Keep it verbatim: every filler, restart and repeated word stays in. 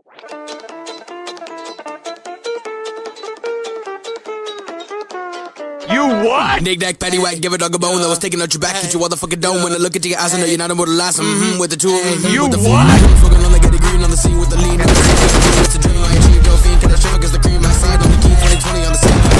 You what? Nick Nack, Patty Whack, give a dog a bone. I was taking out your back, hit your motherfucking dome. When I look into your eyes, I know you're not immortalized. Mm-hmm, with the two of them. You with the what? Smoking on the getty green on the scene with the lean. It's a dream, I achieve, no fiend. Can I show? Cause the cream outside on the key, twenty twenty on the scene.